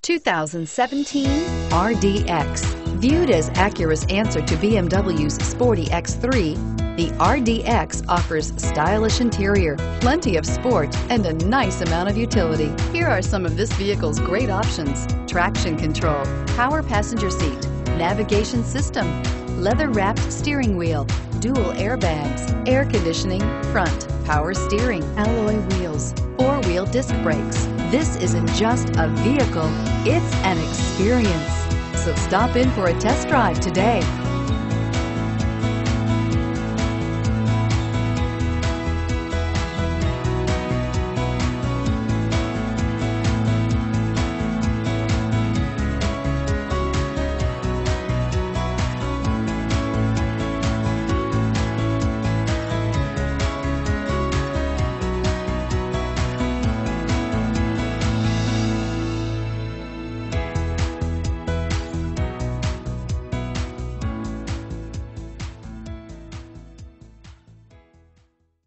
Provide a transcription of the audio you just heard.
2017 RDX. Viewed as Acura's answer to BMW's sporty X3, the RDX offers stylish interior, plenty of sport, and a nice amount of utility. Here are some of this vehicle's great options: traction control, power passenger seat, navigation system, leather-wrapped steering wheel, dual airbags, air conditioning, front, power steering, alloy wheels, four-wheel disc brakes. This isn't just a vehicle, it's an experience. So stop in for a test drive today.